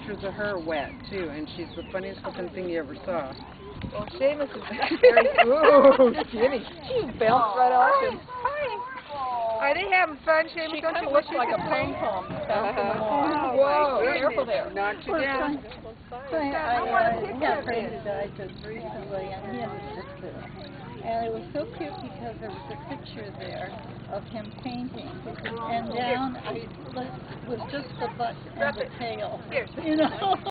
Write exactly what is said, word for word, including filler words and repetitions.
pictures of her wet, too, and she's the funniest looking thing you ever saw. Well, Seamus is very... Ooh, Jimmy. She bounced right off him. Are they having fun, Seamus? She Don't kind you of wish looks you like could a play? pom-pom. Uh-huh. Whoa, careful there. Knocked you down. So I, I, uh, had a friend who died just recently, and he had a sister. And it was so cute because there was a picture there of him painting, and down was just the butt and the tail. You know?